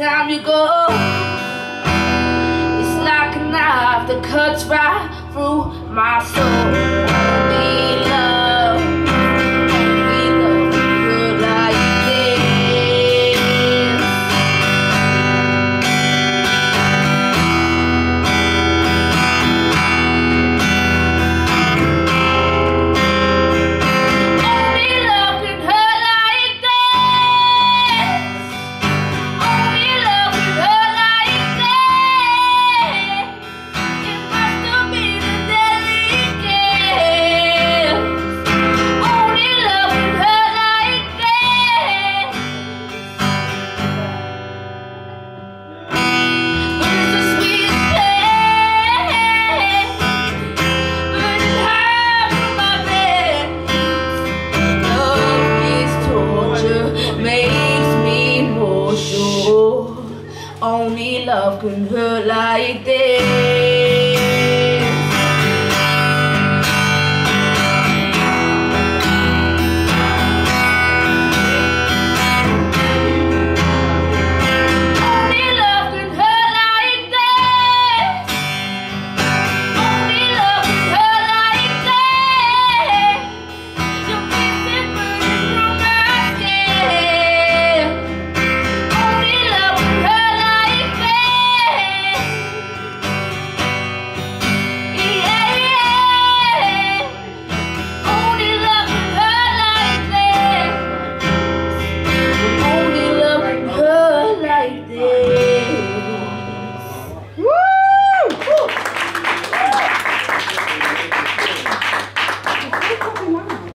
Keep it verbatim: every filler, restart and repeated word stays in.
time you go, it's like a knife that cuts right through my soul. Only love, only love good like this. Only love can hurt like this. Only love can hurt like this. It must have been a deadly kiss. Only love can hurt like this. But it's the sweetest pain, burning high from my bed. Love is torture, makes me more sure. Only love can hurt like this.